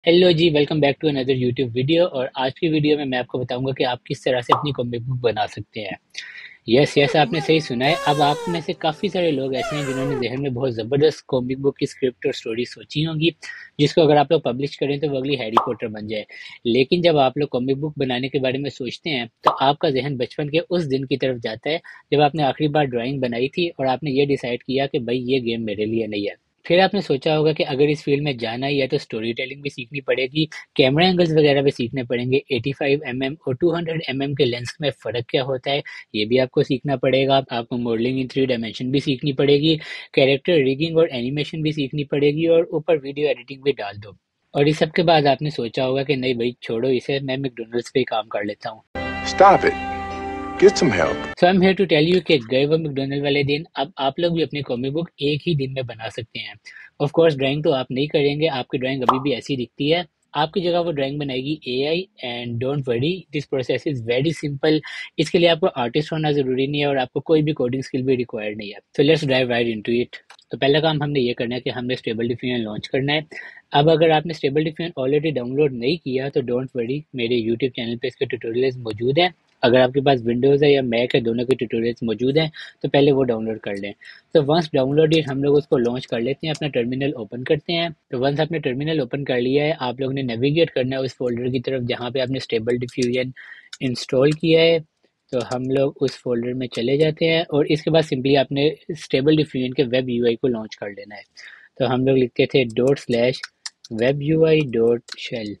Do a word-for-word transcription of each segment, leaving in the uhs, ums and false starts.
Hello जी, welcome back to another YouTube video. और आज की वीडियो में मैं आपको बताऊंगा कि आप किस तरह से अपनी कॉमिक बुक बना सकते हैं। यस यस, आपने सही सुना है। अब आप में से काफ़ी सारे लोग ऐसे हैं जिन्होंने जहन में बहुत ज़बरदस्त कॉमिक बुक की स्क्रिप्ट और स्टोरी सोची होंगी, जिसको अगर आप लोग पब्लिश करें तो वो अगली हैरी पॉटर बन जाए। लेकिन जब आप लोग कॉमिक बुक बनाने के बारे में सोचते हैं तो आपका जहन बचपन के उस दिन की तरफ जाता है जब आपने आखिरी बार ड्राइंग बनाई थी और आपने ये डिसाइड किया कि भाई ये गेम मेरे लिए नहीं है। फिर आपने सोचा होगा कि अगर इस फील्ड में जाना ही है तो स्टोरी टेलिंग भी सीखनी पड़ेगी, कैमरा एंगल्स वगैरह भी सीखने पड़ेंगे, एटी फाइव एम एम और टू हंड्रेड एम एम के लेंस में फ़र्क क्या होता है ये भी आपको सीखना पड़ेगा। आपको मॉडलिंग इन थ्री डायमेंशन भी सीखनी पड़ेगी, कैरेक्टर रिगिंग और एनिमेशन भी सीखनी पड़ेगी और ऊपर वीडियो एडिटिंग भी डाल दो। और इस सब के बाद आपने सोचा होगा कि नहीं भाई छोड़ो इसे, मैं मैकडोनल्ड्स पे ही काम कर लेता हूँ। Stop it. Get some help. So I am here to tell you कि गए वो मैकडोनल्ड वाले दिन अब आप लोग भी अपनी कॉमिक बुक एक ही दिन में बना सकते हैं। ऑफ कोर्स ड्राइंग तो आप नहीं करेंगे, आपकी ड्राइंग अभी भी ऐसी दिखती है। आपकी जगह वो ड्राइंग बनाएगी AI, and don't worry, this process is very simple. इसके लिए आपको आर्टिस्ट होना ज़रूरी नहीं है और आपको कोई भी कोडिंग स्किल भी रिक्वायर्ड नहीं है। So let's dive right into it. तो पहला काम हमने ये करना है कि हमने स्टेबल डिफ्यूजन लॉन्च करना है। अब अगर आपने स्टेबल डिफ्यूजन ऑलरेडी डाउनलोड नहीं किया तो डोंट वरी, मेरे यूट्यूब चैनल पे इसके ट्यूटोरियल्स मौजूद हैं। अगर आपके पास विंडोज़ है या मैक है, दोनों के ट्यूटोरियल्स मौजूद हैं, तो पहले वो डाउनलोड कर लें। तो वंस डाउनलोडेड हम लोग उसको लॉन्च कर लेते हैं, अपना टर्मिनल ओपन करते हैं। तो वंस आपने टर्मिनल ओपन कर लिया है, आप लोगों ने नेविगेट करना है उस फोल्डर की तरफ जहाँ पे आपने स्टेबल डिफ्यूजन इंस्टॉल किया है। तो हम लोग उस फोल्डर में चले जाते हैं और इसके बाद सिंपली आपने स्टेबल डिफ्यूजन के वेब यूआई को लॉन्च कर लेना है। तो हम लोग लिखते थे dot slash web U I dot shell.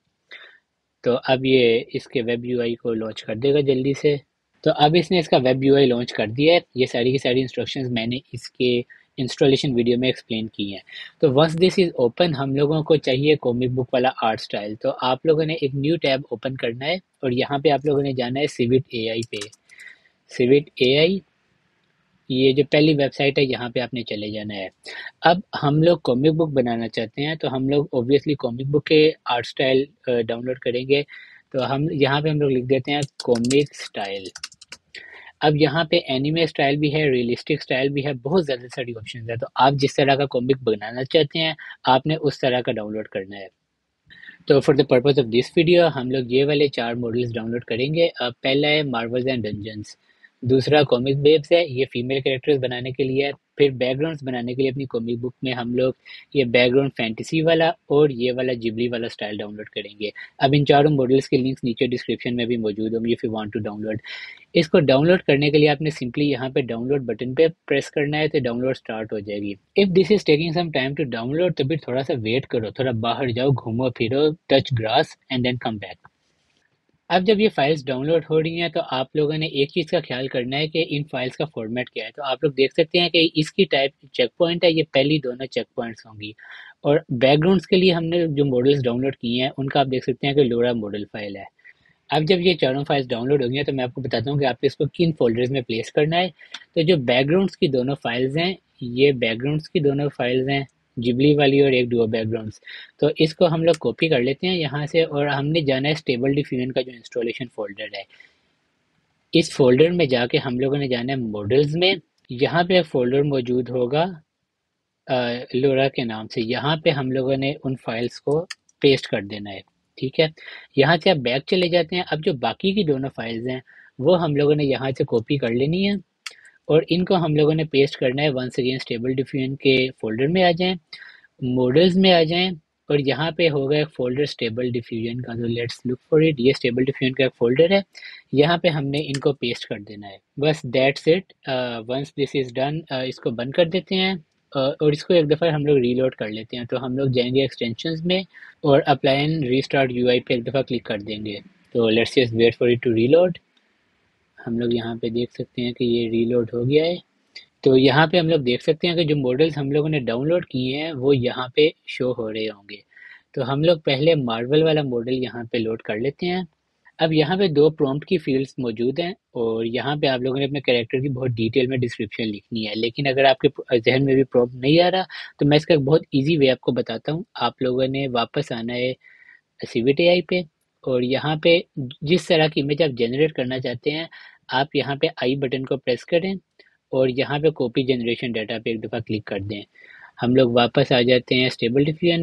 तो अब ये इसके वेब यूआई को लॉन्च कर देगा जल्दी से। तो अब इसने इसका वेब यूआई लॉन्च कर दिया है। ये सारी की सारी इंस्ट्रक्शंस मैंने इसके इंस्टॉलेशन वीडियो में एक्सप्लेन की हैं। तो वंस दिस इज ओपन, हम लोगों को चाहिए कॉमिक बुक वाला आर्ट स्टाइल। तो आप लोगों ने एक न्यू टैब ओपन करना है और यहाँ पे आप लोगों ने जाना है सिविट एआई पे। सिविट एआई, ये जो पहली वेबसाइट है यहाँ पे आपने चले जाना है। अब हम लोग कॉमिक बुक बनाना चाहते हैं तो हम लोग ऑब्वियसली कॉमिक बुक के आर्ट स्टाइल डाउनलोड करेंगे। तो हम यहाँ पे हम लोग लिख देते हैं कॉमिक स्टाइल। अब यहाँ पे एनिमे स्टाइल भी है, रियलिस्टिक स्टाइल भी है, बहुत ज़्यादा सारी ऑप्शन है। तो आप जिस तरह का कॉमिक बनाना चाहते हैं आपने उस तरह का डाउनलोड करना है। तो for the purpose of this video हम लोग ये वाले चार मॉडल्स डाउनलोड करेंगे। अब पहला है मार्वल्स एंड डंजन्स, दूसरा कॉमिक बेब्स है, ये फीमेल कैरेक्टर्स बनाने के लिए है। फिर बैकग्राउंड्स बनाने के लिए अपनी कॉमिक बुक में हम लोग ये बैकग्राउंड फैंटेसी वाला और ये वाला जिबली वाला स्टाइल डाउनलोड करेंगे। अब इन चारों मॉडल्स के लिंक्स नीचे डिस्क्रिप्शन में भी मौजूद होंगे if you want to download. इसको डाउनलोड करने के लिए आपने सिंपली यहाँ पे डाउनलोड बटन पे प्रेस करना है तो डाउनलोड स्टार्ट हो जाएगी। If this is taking some time to download तो फिर थोड़ा सा वेट करो, थोड़ा बाहर जाओ, घूमो फिरो, touch grass and then come back. अब जब ये फाइल्स डाउनलोड हो रही हैं तो आप लोगों ने एक चीज़ का ख्याल करना है कि इन फाइल्स का फॉर्मेट क्या है। तो आप लोग देख सकते हैं कि इसकी टाइप चेक पॉइंट है, ये पहली दोनों चेक पॉइंट्स होंगी। और बैकग्राउंड्स के लिए हमने जो मॉडल्स डाउनलोड किए हैं उनका आप देख सकते हैं कि लोरा मॉडल फाइल है। अब जब ये चारों फाइल्स डाउनलोड हो गई हैं तो मैं आपको बताता हूँ कि आपको इसको किन फोल्डर्स में प्लेस करना है। तो जो बैकग्राउंड्स की दोनों फाइल्स हैं, ये बैकग्राउंड्स की दोनों फाइल्स हैं, जिबली वाली और एक डुओ बैकग्राउंड्स। तो इसको हम लोग कॉपी कर लेते हैं यहाँ से और हमने जाना है स्टेबल डिफ्यूजन का जो इंस्टॉलेशन फोल्डर है। इस फोल्डर में जाके हम लोगों ने जाना है मॉडल्स में। यहाँ पे एक फोल्डर मौजूद होगा लोरा के नाम से, यहाँ पे हम लोगों ने उन फाइल्स को पेस्ट कर देना है। ठीक है, यहाँ से आप बैक चले जाते हैं। अब जो बाकी की दोनों फाइल्स हैं वो हम लोगों ने यहाँ से कॉपी कर लेनी है और इनको हम लोगों ने पेस्ट करना है। वंस अगेन स्टेबल डिफ्यूजन के फोल्डर में आ जाएं, मॉडल्स में आ जाएं और यहाँ पे होगा एक फोल्डर स्टेबल डिफ्यूजन का। तो लेट्स लुक फॉर इट, ये स्टेबल डिफ्यूजन का एक फोल्डर है, यहाँ पे हमने इनको पेस्ट कर देना है। बस that's it. Once this is done, इसको बंद कर देते हैं uh, और इसको एक दफ़ा हम लोग रीलोड कर लेते हैं। तो हम लोग जाएंगे एक्सटेंशंस में और अप्लाई एंड रीस्टार्ट यूआई पे एक दफ़ा क्लिक कर देंगे। तो let's just wait for it to reload. हम लोग यहाँ पे देख सकते हैं कि ये रीलोड हो गया है। तो यहाँ पे हम लोग देख सकते हैं कि जो मॉडल्स हम लोगों ने डाउनलोड किए हैं वो यहाँ पे शो हो रहे होंगे। तो हम लोग पहले मार्वल वाला मॉडल यहाँ पे लोड कर लेते हैं। अब यहाँ पे दो प्रॉम्प्ट की फील्ड्स मौजूद हैं और यहाँ पे आप लोगों ने अपने कैरेक्टर की बहुत डिटेल में डिस्क्रिप्शन लिखनी है। लेकिन अगर आपके जहन में भी प्रॉम्प्ट नहीं आ रहा तो मैं इसका एक बहुत ईजी वे आपको बताता हूँ। आप लोगों ने वापस आना है सिविट एआई पे और यहाँ पे जिस तरह की इमेज आप जनरेट करना चाहते हैं आप यहाँ पे आई बटन को प्रेस करें और यहाँ पे कॉपी जनरेशन डाटा पे एक दफ़ा क्लिक कर दें। हम लोग वापस आ जाते हैं स्टेबल डिफ्यूजन में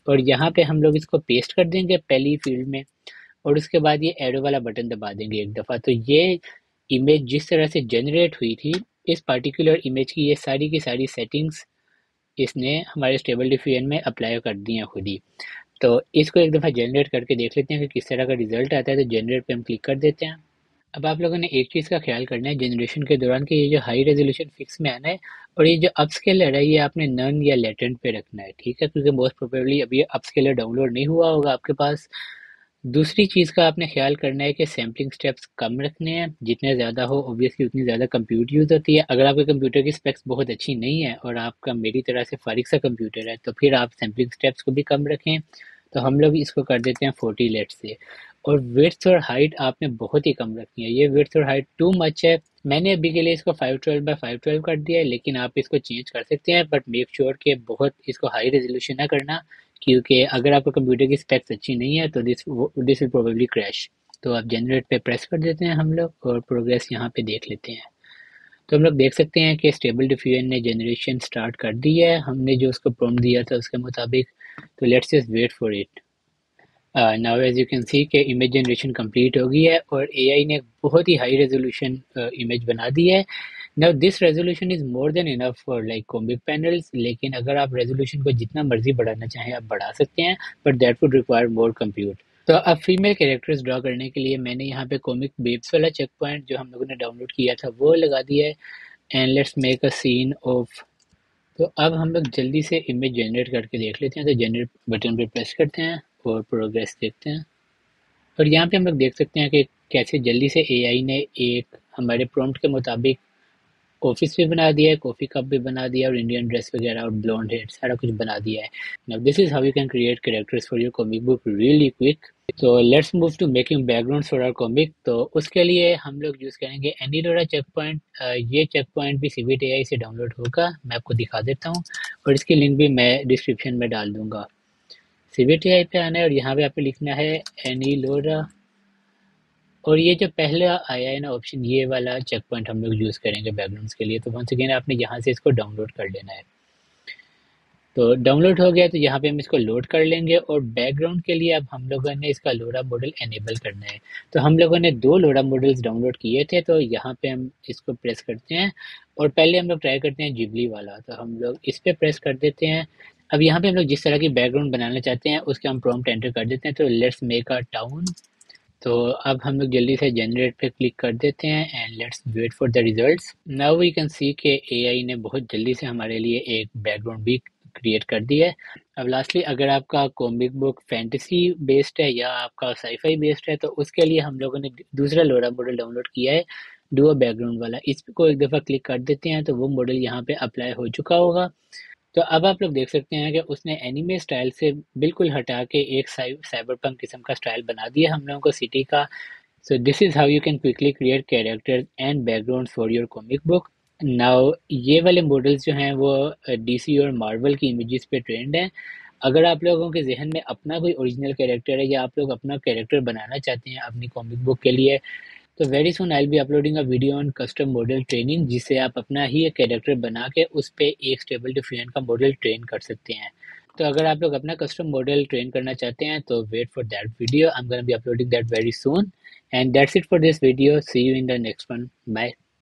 और यहाँ पे हम लोग इसको पेस्ट कर देंगे पहली फील्ड में, और उसके बाद ये एरो वाला बटन दबा देंगे एक दफ़ा। तो ये इमेज जिस तरह से जनरेट हुई थी, इस पार्टिकुलर इमेज की ये सारी की सारी सेटिंग्स इसने हमारे स्टेबल डिफिशन में अप्लाई कर दी हैं खुद ही। तो इसको एक दफ़ा जनरेट करके देख लेते हैं कि किस तरह का रिजल्ट आता है। तो जनरेट पे हम क्लिक कर देते हैं। अब आप लोगों ने एक चीज़ का ख्याल करना है जनरेशन के दौरान कि ये जो हाई रेजोल्यूशन फिक्स में आना है, और ये जो अपस्केलर है ये आपने नन या लेटेंट पे रखना है, ठीक है, क्योंकि मोस्ट प्रोबेबली अभी अपस्केलर डाउनलोड नहीं हुआ होगा आपके पास। दूसरी चीज़ का आपने ख्याल करना है कि सैम्पलिंग स्टेप्स कम रखने हैं, जितने ज़्यादा हो ऑब्वियसली उतनी ज़्यादा कंप्यूट यूज़ होती है। अगर आपके कंप्यूटर की स्पेक्स बहुत अच्छी नहीं है और आपका मेरी तरह से फारिग सा कंप्यूटर है, तो फिर आप सैम्पलिंग स्टेप्स को भी कम रखें। तो हम लोग इसको कर देते हैं फोर्टी लेट से। और विड्थ और हाइट आपने बहुत ही कम रखनी है, ये विड्थ और हाइट टू मच है। मैंने अभी के लिए इसको five twelve by five twelve कर दिया है, लेकिन आप इसको चेंज कर सकते हैं, बट मेक श्योर कि बहुत इसको हाई रेजोल्यूशन ना करना, क्योंकि अगर आपका कंप्यूटर की स्पेक्स अच्छी नहीं है तो this this will probably crash. तो आप जनरेट पे प्रेस कर देते हैं हम लोग, और प्रोग्रेस यहाँ पे देख लेते हैं। तो हम लोग देख सकते हैं कि स्टेबल डिफ्यूजन ने जनरेशन स्टार्ट कर दी है, हमने जो उसको प्रॉम्प्ट दिया था उसके मुताबिक। तो let's just wait for it. Now as you can see कि इमेज जनरेशन कंप्लीट हो गई है और एआई ने बहुत ही हाई रेजोल्यूशन इमेज बना दी है। Now this resolution is more than enough for like comic panels, लेकिन अगर आप रेजोल्यूशन को जितना मर्जी बढ़ाना चाहें आप बढ़ा सकते हैं, but that would require more compute. तो अब फीमेल कैरेक्टर्स ड्रॉ करने के लिए मैंने यहाँ पे कॉमिक बेब्स वाला चेक पॉइंट जो हम लोगों ने डाउनलोड किया था वो लगा दिया है। And let's make a scene of. तो अब हम लोग जल्दी से इमेज जनरेट करके देख लेते हैं। तो जनरेट बटन पे प्रेस करते हैं और प्रोग्रेस देखते हैं। और यहाँ पे हम लोग देख सकते हैं कि कैसे जल्दी से एआई ने एक हमारे प्रॉम्प्ट के मुताबिक ऑफिस भी बना दिया है, कॉफ़ी कप भी बना दिया, और इंडियन ड्रेस वगैरह और ब्लॉन्ड हेयर सारा कुछ बना दिया है। Now this is how you can create characters for your comic book really quick. तो let's move to making backgrounds for our comic. तो उसके लिए हम लोग यूज़ करेंगे एनीलोरा चेक पॉइंट। ये चेक पॉइंट भी सीविट एआई से डाउनलोड होगा, मैं आपको दिखा देता हूँ, और इसकी लिंक भी मैं डिस्क्रिप्शन में डाल दूंगा। सीविट एआई पे आना है और यहाँ पे आपको लिखना है एनीलोरा, और ये जो पहला आया है ना ऑप्शन, ये वाला चेक पॉइंट हम लोग यूज़ करेंगे बैकग्राउंड्स के लिए। तो वंस अगेन आपने यहाँ से इसको डाउनलोड कर लेना है। तो डाउनलोड हो गया, तो यहाँ पे हम इसको लोड कर लेंगे, और बैकग्राउंड के लिए अब हम लोगों ने इसका लोरा मॉडल एनेबल करना है। तो हम लोगों ने दो लोरा मॉडल्स डाउनलोड किए थे, तो यहाँ पे हम इसको प्रेस करते हैं, और पहले हम लोग ट्राई करते हैं जिबली वाला। तो हम लोग इस पर प्रेस कर देते हैं। अब यहाँ पे हम लोग जिस तरह की बैकग्राउंड बनाना चाहते हैं उसके हम प्रॉम्प्ट एंटर कर देते हैं। तो लेट्स मेक अ टाउन। तो अब हम लोग जल्दी से जनरेट पे क्लिक कर देते हैं and let's wait for the results. Now we can see कि एआई ने बहुत जल्दी से हमारे लिए एक बैकग्राउंड भी क्रिएट कर दिया है। अब लास्टली अगर आपका कॉमिक बुक फैंटेसी बेस्ड है या आपका साईफाई बेस्ड है, तो उसके लिए हम लोगों ने दूसरा लोरा मॉडल डाउनलोड किया है, डुओ बैकग्राउंड वाला। इस को एक दफ़ा क्लिक कर देते हैं तो वो मॉडल यहाँ पे अप्लाई हो चुका होगा। तो अब आप लोग देख सकते हैं कि उसने एनीमे स्टाइल से बिल्कुल हटा के एक साइबरपंक किस्म का स्टाइल बना दिया हम लोगों को सिटी का। So this is how you can quickly create characters and background for your comic book. Now ये वाले मॉडल्स जो हैं वो डीसी और मार्वल की इमेजेस पे ट्रेंड हैं। अगर आप लोगों के जहन में अपना कोई ओरिजिनल कैरेक्टर है या आप लोग अपना कैरेक्टर बनाना चाहते हैं अपनी कॉमिक बुक के लिए, तो very soon I be uploading a video on custom model training, जिससे आप अपना ही एक कैरेक्टर बना के उस पे एक स्टेबल डिफिशन का मॉडल ट्रेन कर सकते हैं। तो अगर आप लोग अपना कस्टम मॉडल ट्रेन करना चाहते हैं तो wait for that video, I am gonna be uploading that very soon. And that's it for this video, see you in the next one, bye.